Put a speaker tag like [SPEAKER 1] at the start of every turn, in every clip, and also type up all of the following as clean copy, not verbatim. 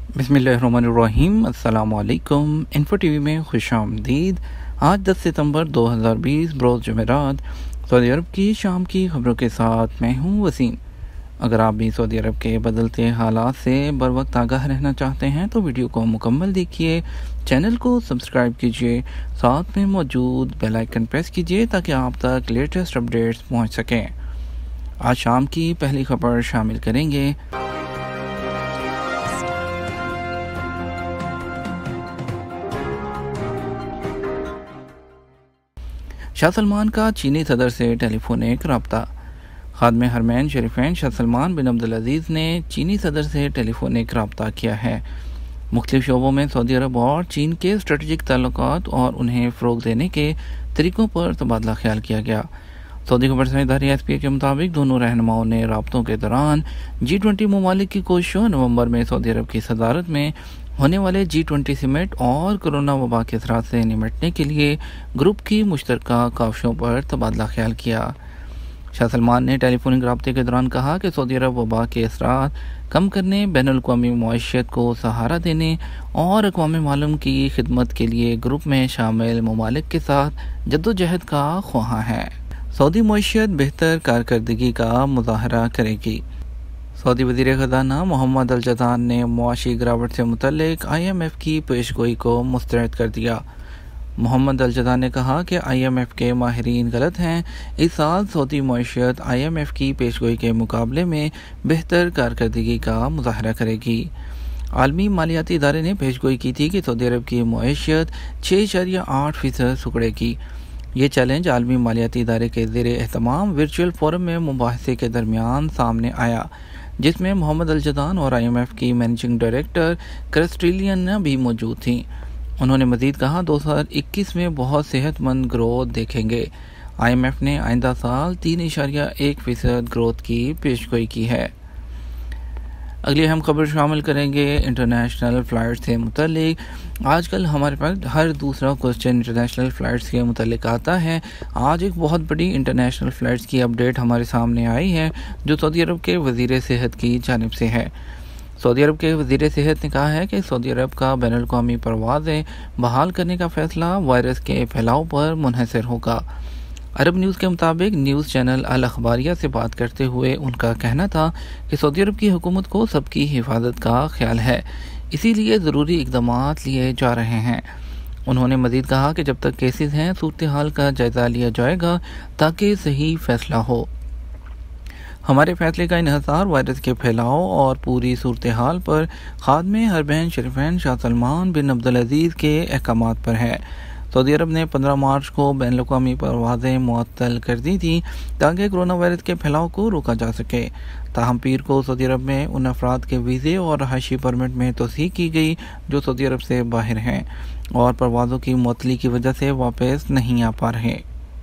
[SPEAKER 1] बिस्मिल्लाहिर्रहमानिर्रहीम। अस्सलाम वालेकुम। इन्फो टीवी में खुश आमदीद। आज 10 सितंबर 2020 बरोज़ जुमेरात सऊदी अरब की शाम की खबरों के साथ मैं हूं वसीम। अगर आप भी सऊदी अरब के बदलते हालात से बर वक्त आगाह रहना चाहते हैं तो वीडियो को मुकम्मल देखिए, चैनल को सब्सक्राइब कीजिए, साथ में मौजूद बेल आइकन प्रेस कीजिए ताकि आप तक लेटेस्ट अपडेट्स पहुंच सकें। आज शाम की पहली खबर शामिल करेंगे। शाह सलमान का चीनी सदर से टेलीफोनिक रब्ता। खादम हरमैन शरीफैन शाह सलमान बिन अब्दुल अजीज़ ने चीनी सदर से टेलीफोनिक रब्ता किया है। मुख्तलिफ शोबों में सऊदी अरब और चीन के स्ट्रेटजिक ताल्लुकात और उन्हें फ़रोग़ देने के तरीक़ों पर तबादला ख्याल किया गया। सऊदी खबरसानी इदारे SPA के मुताबिक दोनों रहनुमाओं ने राब्तों के दौरान G20 ममालिक की कोशिशों, नवंबर में सऊदी अरब की सदारत में होने वाले G20 समिट और कोरोना वबा के असरात से निपटने के लिए ग्रुप की मुश्तरका काविशों पर तबादला ख्याल किया। शाह सलमान ने टेलीफोनिक राब्ते के दौरान कहा कि सऊदी अरब वबा के असरात कम करने, बैनुल-अक़वामी मईशत को सहारा देने और अक़वाम मालूम की खिदमत के लिए ग्रुप में शामिल ममालिक के साथ जद्दोजहद का ख्वाहां है। सऊदी मईशत बेहतर कारकर्दगी का मुज़ाहरा करेगी। सऊदी वज़ीर ख़ज़ाना मोहम्मद अल-जज़ान ने मुआशी गिरावट से मुतल्लिक IMF की पेशगोई को मुस्तरद कर दिया। मोहम्मद अल-जज़ान ने कहा कि IMF के माहिरीन गलत हैं। इस साल सऊदी मईशत IMF की पेशगोई के मुकाबले में बेहतर कारकर्दगी का मुज़ाहरा करेगी। आलमी मालियाती इदारे ने पेशगोई की थी कि सऊदी अरब की मईशत 6.8% सुकड़ेगी। ये चैलेंज आलमी मालियाती इदारे के ज़ेरे एहतमाम वर्चुअल फोरम में मुबाहिसे के दरमियान सामने आया, जिसमें मोहम्मद अल-जज़ान और IMF की मैनेजिंग डायरेक्टर क्रिस्टेलियन भी मौजूद थीं। उन्होंने मज़ीद कहा 2021 में बहुत सेहतमंद ग्रोथ देखेंगे। IMF ने आइंदा साल 3.1% ग्रोथ की पेशगोई की है। अगली हम खबर शामिल करेंगे इंटरनेशनल फ़्लाइट से मुतल्लिक। आजकल हमारे पास हर दूसरा क्वेश्चन इंटरनेशनल फ़्लाइट्स के मुतल्लिक आता है। आज एक बहुत बड़ी इंटरनेशनल फ़्लाइट्स की अपडेट हमारे सामने आई है जो सऊदी अरब के वज़ीर सेहत की जानिब से है। सऊदी अरब के वज़ीर सेहत ने कहा है कि सऊदी अरब का बैनुल-अक़वामी परवाज़ें बहाल करने का फ़ैसला वायरस के फैलाव पर मुनहसर होगा। अरब न्यूज़ के मुताबिक न्यूज़ चैनल अल अखबारिया से बात करते हुए उनका कहना था कि सऊदी अरब की हुकूमत को सबकी हिफाजत का ख्याल है, इसीलिए ज़रूरी इक़दामात लिए जा रहे हैं। उन्होंने मज़ीद कहा कि जब तक केसेस हैं सूरत हाल का जायज़ा लिया जाएगा ताकि सही फ़ैसला हो। हमारे फ़ैसले का इन्हिसार वायरस के फैलाव और पूरी सूरत हाल पर खादम हरमैन शरीफैन शाह सलमान बिन अब्दुल अजीज़ के अहकामात पर है। सऊदी अरब ने 15 मार्च को बैनुल-अक़वामी परवाज़ें मुअत्तल कर दी थी ताकि कोरोना वायरस के फैलाव को रोका जा सके। ताहम पीर को सऊदी अरब में उन अफराद के वीज़े और रहायशी परमिट में तोसीक़ की गई जो सऊदी अरब से बाहर हैं और परवाज़ों की मुअत्तली की वजह से वापस नहीं आ पा रहे।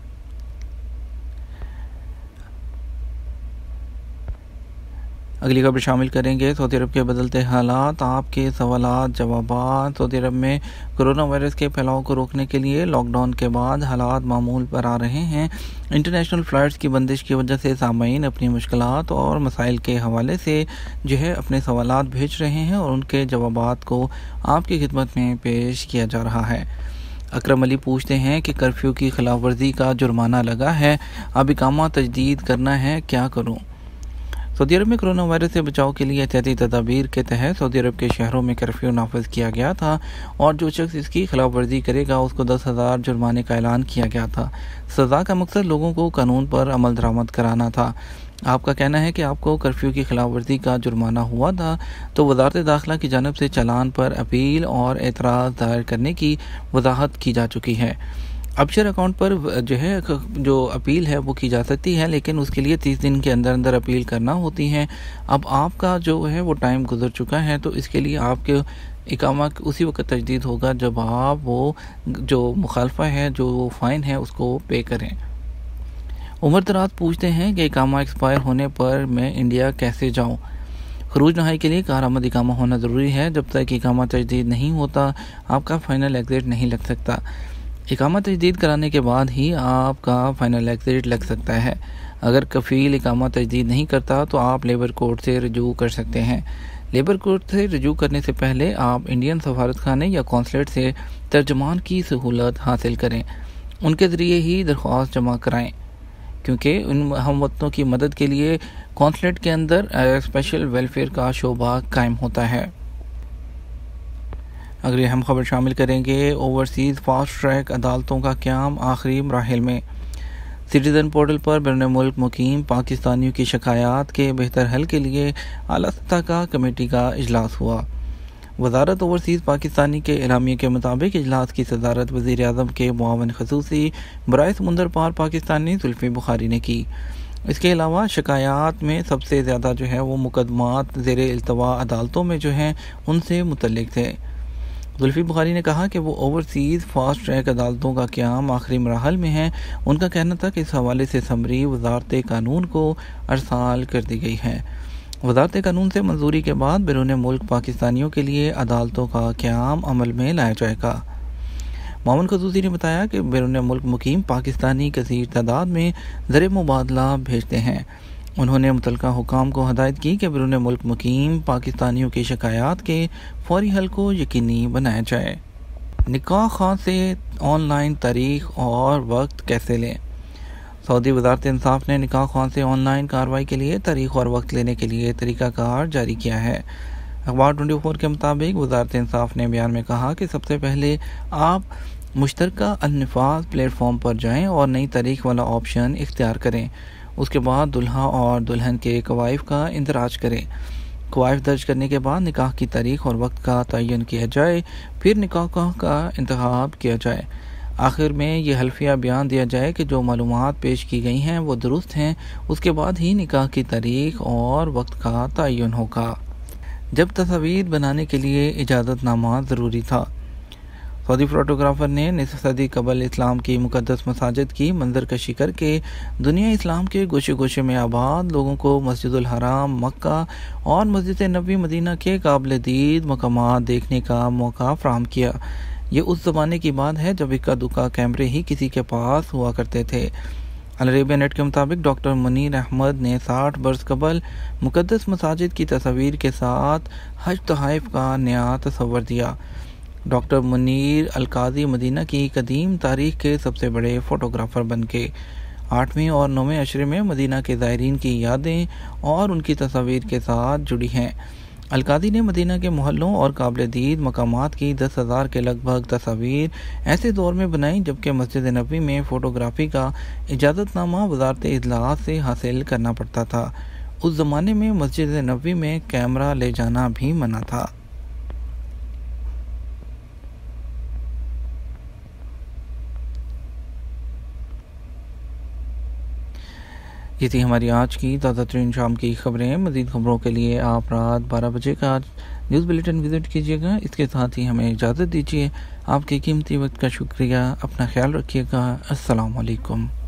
[SPEAKER 1] अगली खबर शामिल करेंगे सऊदी अरब के बदलते हालात, आपके सवालात जवाबात। सऊदी अरब में कोरोना वायरस के फैलाव को रोकने के लिए लॉकडाउन के बाद हालात मामूल पर आ रहे हैं। इंटरनेशनल फ़्लाइट्स की बंदिश की वजह से सामाईन अपनी मुश्किलात और मसाइल के हवाले से अपने सवालात भेज रहे हैं और उनके जवाबात को आपकी खिदमत में पेश किया जा रहा है। अकरम अली पूछते हैं कि कर्फ्यू की खिलाफ वर्जी का जुर्माना लगा है, अब इकामा तजदीद करना है, क्या करूँ? सऊदी अरब में कोरोना वायरस से बचाव के लिए एहतियाती तदाबीर के तहत सऊदी अरब के शहरों में कर्फ्यू नाफिज किया गया था और जो शख्स इसकी खिलाफ वर्जी करेगा उसको 10,000 जुर्माने का ऐलान किया गया था। सज़ा का मकसद लोगों को कानून पर अमल दरामद कराना था। आपका कहना है कि आपको कर्फ्यू की खिलाफ वर्जी का जुर्माना हुआ था तो वज़ारत दाखिला की जानिब से चालान पर अपील और एतराज़ दायर करने की वजाहत की जा चुकी है। अबशर अकाउंट पर जो अपील है वो की जा सकती है, लेकिन उसके लिए 30 दिन के अंदर अंदर अपील करना होती है। अब आपका वो टाइम गुजर चुका है तो इसके लिए आपके इकामा उसी वक्त तजदीद होगा जब आप वो जो मुखालफा है, जो फ़ाइन है, उसको पे करें। उमर दराज पूछते हैं कि इकामा एक्सपायर होने पर मैं इंडिया कैसे जाऊँ? खरूज नहाई के लिए कारआमद इकामा होना ज़रूरी है। जब तक इकामा तजदीद नहीं होता आपका फ़ाइनल एग्ज़िट नहीं लग सकता। इकामा तजदीद कराने के बाद ही आपका फ़ाइनल एग्ज़िट लग सकता है। अगर कफ़ील इकामा तजदीद नहीं करता तो आप लेबर कोर्ट से रजू कर सकते हैं। لیبر کورٹ سے رجوع کرنے سے پہلے آپ انڈین سفارت خانے یا کونسلیٹ سے ترجمان کی سہولت حاصل کریں، ان کے ذریعے ہی درخواست جمع کرائیں، کیونکہ ان ہم وطنوں کی مدد کے لیے کونسلیٹ کے اندر اسپیشل ویلفیئر کا شعبہ قائم ہوتا ہے۔ اگلی اہم خبر شامل کریں گے، اوورسیز فاسٹ ٹریک عدالتوں کا قیام آخری مراحل میں۔ سٹیزن پورٹل پر بیرون ملک مقیم پاکستانیوں کی شکایات کے بہتر حل کے لیے اعلیٰ سطح کا کمیٹی کا اجلاس ہوا۔ وزارت اوورسیز پاکستانی کے اعلامیے کے مطابق اجلاس کی صدارت وزیر اعظم کے معاون خصوصی برائے سمندر پار پاکستانی زلفی بخاری نے کی۔ اس کے علاوہ شکایات میں سب سے زیادہ وہ مقدمات زیر التوا عدالتوں میں ہیں ان سے متعلق تھے۔ زلفی بخاری نے کہا کہ وہ اوورسیز فاسٹ ٹریک عدالتوں کا قیام آخری مراحل میں ہے۔ ان کا کہنا تھا کہ اس حوالے سے سمری وزارت قانون کو ارسال کر دی گئی ہے۔ وزارت قانون سے منظوری کے بعد بیرون ملک پاکستانیوں کے لیے عدالتوں کا قیام عمل میں لایا جائے گا۔ معاون خصوصی نے بتایا کہ بیرون ملک مقیم پاکستانی کثیر تعداد میں زر مبادلہ بھیجتے ہیں۔ انہوں نے متعلقہ حکام کو ہدایت کی کہ بیرون ملک مقیم پاکستانیوں کی شکایات کے فوری حل کو یقینی بنایا جائے۔ نکاح خاں سے آن لائن تاریخ اور وقت کیسے لیں؟ سعودی وزارت انصاف نے نکاح خاں سے آن لائن کارروائی کے لیے تاریخ اور وقت لینے کے لیے طریقہ کار جاری کیا ہے۔ اخبار 24 کے مطابق وزارت انصاف نے بیان میں کہا کہ سب سے پہلے آپ مشترکہ النفاذ پلیٹ فارم پر جائیں اور نئی تاریخ والا آپشن اختیار کریں۔ اس کے بعد دلہا اور دلہن کے کوائف کا اندراج کریں۔ کوائف درج کرنے کے بعد نکاح کی تاریخ اور وقت کا تعین کیا جائے، پھر نکاح کا انتخاب کیا جائے۔ آخر میں یہ حلفیہ بیان دیا جائے کہ جو معلومات پیش کی گئی ہیں وہ درست ہیں، اس کے بعد ہی نکاح کی تاریخ اور وقت کا تعین ہوگا۔ جب تصاویر بنانے کے لیے اجازت نامہ ضروری تھا۔ سعودی فوٹوگرافر نے نصف صدی قبل اسلام کی مقدس مساجد کی منظر کشی کر کے دنیا اسلام کے گوشے گوشے میں آباد لوگوں کو مسجد الحرام مکہ اور مسجد نبوی مدینہ کے قابل دید مقامات دیکھنے کا موقع فراہم کیا۔ یہ اس زمانے کی بات ہے جب اکا دکا کیمرے ہی کسی کے پاس ہوا کرتے تھے۔ العربیہ نیٹ کے مطابق ڈاکٹر منیر احمد نے 60 برس قبل مقدس مساجد کی تصاویر کے ساتھ حج تحائف کا نیا تصور دیا۔ ڈاکٹر منیر القاضی مدینہ کی قدیم تاریخ کے سب سے بڑے فوٹوگرافر بن کے 8ویں اور 9ویں عشرے میں مدینہ کے زائرین کی یادیں اور ان کی تصاویر کے ساتھ جڑی ہیں۔ القاضی نے مدینہ کے محلوں اور قابل دید مقامات کی 10,000 کے لگ بھگ تصاویر ایسے دور میں بنائیں جبکہ مسجد نبوی میں فوٹوگرافی کا اجازت نامہ وزارت اطلاعات سے حاصل کرنا پڑتا تھا۔ اس زمانے میں مسجد نبوی میں کیمرہ لے جانا بھی منع تھا۔ یہ تھی ہماری آج کی تازہ ترین شام کی خبریں۔ مزید خبروں کے لیے آپ رات 12 بجے کا نیوز بلیٹن وزٹ کیجیے گا۔ اس کے ساتھ ہی ہمیں اجازت دیجیے۔ آپ کے قیمتی وقت کا شکریہ۔ اپنا خیال رکھیے گا۔ السلام علیکم۔